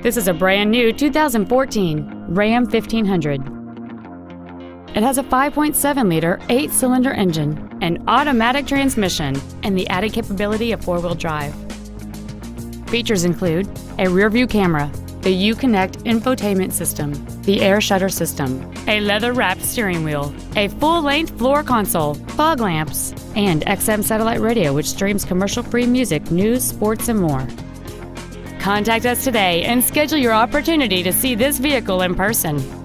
This is a brand new 2014 Ram 1500. It has a 5.7-liter, 8-cylinder engine, an automatic transmission, and the added capability of 4-wheel drive. Features include a rear-view camera, the Uconnect infotainment system, the air shutter system, a leather-wrapped steering wheel, a full-length floor console, fog lamps, and XM satellite radio which streams commercial-free music, news, sports, and more. Contact us today and schedule your opportunity to see this vehicle in person.